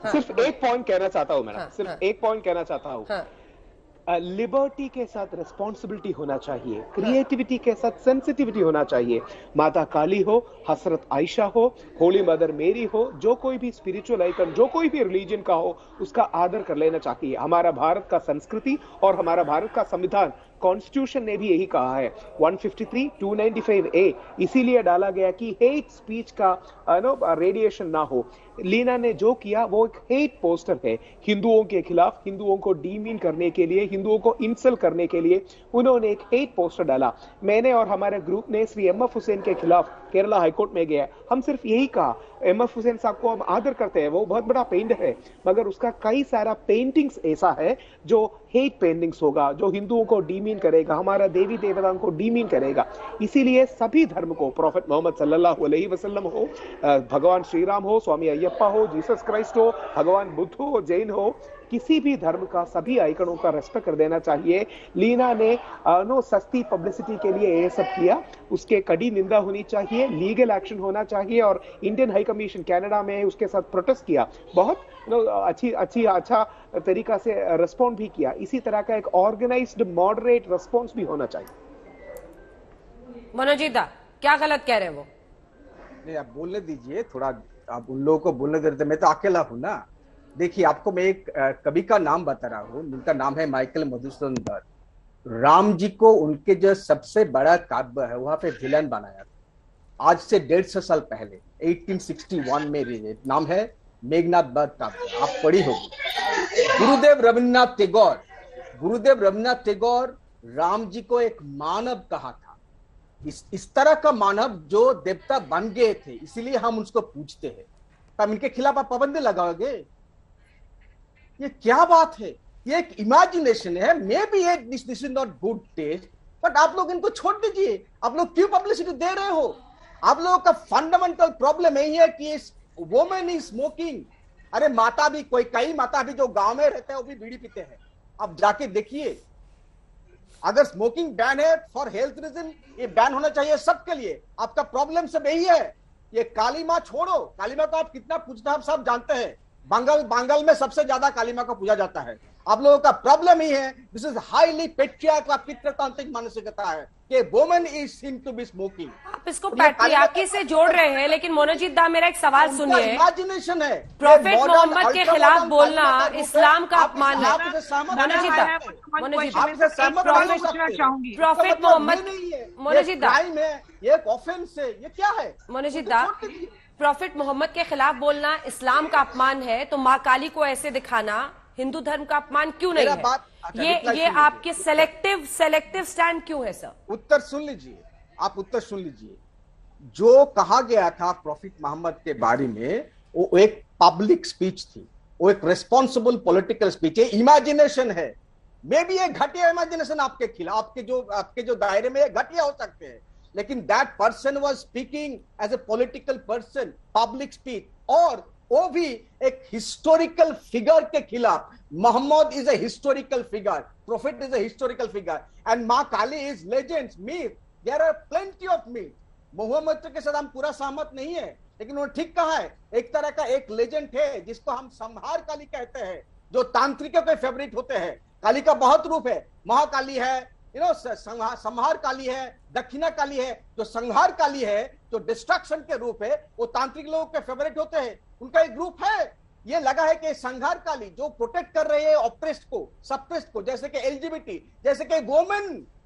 सिर्फ एक पॉइंट कहना चाहता हूं मैडम, सिर्फ एक पॉइंट कहना चाहता हूं। लिबर्टी के साथ रिस्पॉन्सिबिलिटी होना चाहिए, क्रिएटिविटी के साथ सेंसिटिविटी होना चाहिए। माता काली हो, हजरत आयशा हो, होली मदर मेरी हो, जो कोई भी स्पिरिचुअल आइकन, जो कोई भी रिलीजन का हो, उसका आदर कर लेना चाहिए। हमारा भारत का संस्कृति और हमारा भारत का संविधान, कॉन्स्टिट्यूशन ने भी यही कहा है, 153, 295A, इसीलिए डाला गया कि हेट स्पीच का रेडिएशन ना हो। लीना ने जो किया वो एक हेट पोस्टर है, हिंदुओं के खिलाफ, हिंदुओं को डीमीन करने के लिए, हिंदुओं को इंसल्ट करने के लिए उन्होंने एक हेट पोस्टर डाला। मैंने और हमारे ग्रुप ने श्री एम.एफ. हुसैन के खिलाफ केरला हाईकोर्ट में गया। हम सिर्फ यही कहा, एम.एफ. हुसैन साहब को हम आदर करते हैं, वो बहुत बड़ा पेंटर है, मगर उसका कई सारा पेंटिंग्स ऐसा है जो हेट पेंटिंग्स होगा, जो हिंदुओं को डीमीन करेगा, हमारा देवी देवताओं को डीमीन करेगा। इसीलिए सभी धर्म को, प्रॉफेट मोहम्मद सल्लल्लाहु अलैहि वसल्लम हो, भगवान श्री राम हो, स्वामी अयप्पा हो, जीसस क्राइस्ट हो, भगवान बुद्ध हो, जैन हो, किसी भी धर्म का सभी आइकनों का रेस्पेक्ट कर देना चाहिए। लीना ने सस्ती पब्लिसिटी के लिए ये सब किया, उसके कड़ी निंदा होनी चाहिए, लीगल एक्शन होना चाहिए। और इंडियन हाई कमीशन कनाडा में उसके साथ प्रोटेस्ट किया, बहुत अच्छा तरीका से रिस्पॉन्ड भी किया। इसी तरह का एक ऑर्गेनाइज्ड मॉडरेट रिस्पॉन्स भी होना चाहिए। मनोजीता, क्या गलत कह रहे हैं वो? नहीं, आप बोलने दीजिए थोड़ा, आप उन लोगों को बोलने देते। मैं तो अकेला हूं ना। देखिए, आपको मैं एक कवि का नाम बता रहा हूं, जिनका नाम है माइकल मधुसूदन दत्त। राम जी को उनके जो सबसे बड़ा काव्य है वहां पे विलन बनाया था, आज से 150 साल पहले, 1861 में रिलीज। नाम है मेघनाथ वध काव्य, आप पढ़ी होगी। गुरुदेव रवींद्रनाथ टैगोर राम जी को एक मानव कहा था, इस तरह का मानव जो देवता बन गए थे, इसीलिए हम उसको पूछते हैं। तब इनके खिलाफ आप पाबंदी लगाओगे? ये क्या बात है? ये एक इमेजिनेशन है। May be this is not good taste, but आप लोग इनको छोड़ दीजिए। आप लोग क्यों पब्लिसिटी दे रहे हो? आप लोगों का फंडामेंटल प्रॉब्लम यही है कि वोमेन इज स्मोकिंग। अरे माता भी, कई माता भी जो गांव में रहते हैं वो भी बीड़ी पीते हैं। अब जाके देखिए, अगर स्मोकिंग बैन है फॉर हेल्थ रीजन, ये बैन होना चाहिए सबके लिए। आपका प्रॉब्लम सब यही है। ये काली माँ छोड़ो, काली माँ को आप कितना पूजते हैं आप सब जानते हैं। बंगाल में सबसे ज्यादा काली माँ को पूजा जाता है। आप लोगों का प्रॉब्लम ही है, दिस इज हाईली पेट्रियार्कल पितृतांत्रिक मानसिकता है कि women is seem to be smoking. आप इसको पैट्रियार्की से जोड़ रहे हैं, लेकिन मनोजीत दा, मेरा एक सवाल सुनिए। इमेजिनेशन है, प्रॉफेट मोहम्मद के खिलाफ बोलना इस्लाम का अपमान है। मनोजीत दा, प्रॉफेट मोहम्मद, मनोजीत दा, ये ऑफेंस है, ये क्या है? मनोजीत दा, प्रॉफेट मोहम्मद के खिलाफ बोलना इस्लाम का अपमान है, तो माँ काली को ऐसे दिखाना हिंदू धर्म का अपमान क्यों नहीं है? ये आपके सेलेक्टिव स्टैंड क्यों है सर? उत्तर सुन लीजिए, आप उत्तर सुन लीजिए। जो कहा गया था प्रॉफेट मोहम्मद के बारे में, वो एक पब्लिक स्पीच थी, वो एक रिस्पॉन्सिबल पॉलिटिकल स्पीच है। इमेजिनेशन है, मे बी एक घटिया इमेजिनेशन आपके खिलाफ, आपके जो दायरे में घटिया हो सकते हैं, लेकिन that person was speaking as a political person, public speech, और वो भी एक हिस्टोरिकल फिगर के खिलाफ। Muhammad is a historical figure, prophet is a historical figure, and Maa Kali is legends, myth, there are plenty of myth. Muhammad के साथ हम पूरा सहमत नहीं है, लेकिन उन्होंने ठीक कहा है, एक तरह का एक लेजेंड है जिसको हम संहार काली कहते हैं, जो तांत्रिकों के फेवरेट होते हैं। काली का बहुत रूप है, महाकाली है, संहार काली है, दक्षिणा काली है। जो संहार काली है, जो डिस्ट्रक्शन के रूप है, वो तांत्रिक लोगों के फेवरेट होते हैं, उनका एक ग्रुप है। ये लगा है कि संहार काली जो प्रोटेक्ट कर रहे हैं ऑप्रेस्ड को, सप्रेस्ड को, जैसे कि एलजीबीटी, जैसे कि वुमेन,